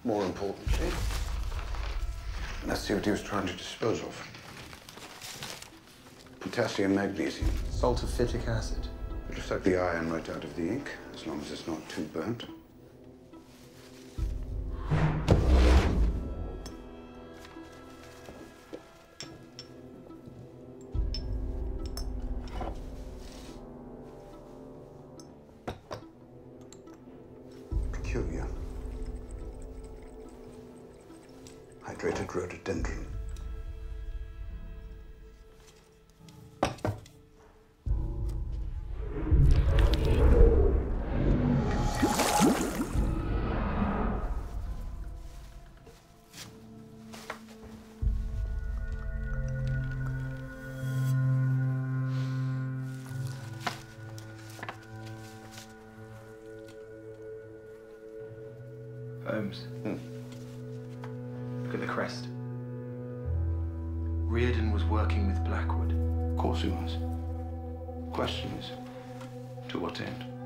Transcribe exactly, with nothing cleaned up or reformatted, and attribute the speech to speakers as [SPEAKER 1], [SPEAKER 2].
[SPEAKER 1] More importantly, let's see what he was trying to dispose of. Potassium magnesium.
[SPEAKER 2] Sulfuric acid.
[SPEAKER 1] It'll suck the iron right out of the ink, as long as it's not too burnt. Peculiar. Hydrated rhododendron.
[SPEAKER 2] Holmes.
[SPEAKER 1] Hmm.
[SPEAKER 2] Look at the crest. Reardon was working with Blackwood.
[SPEAKER 1] Of course he was. Question is, to what end?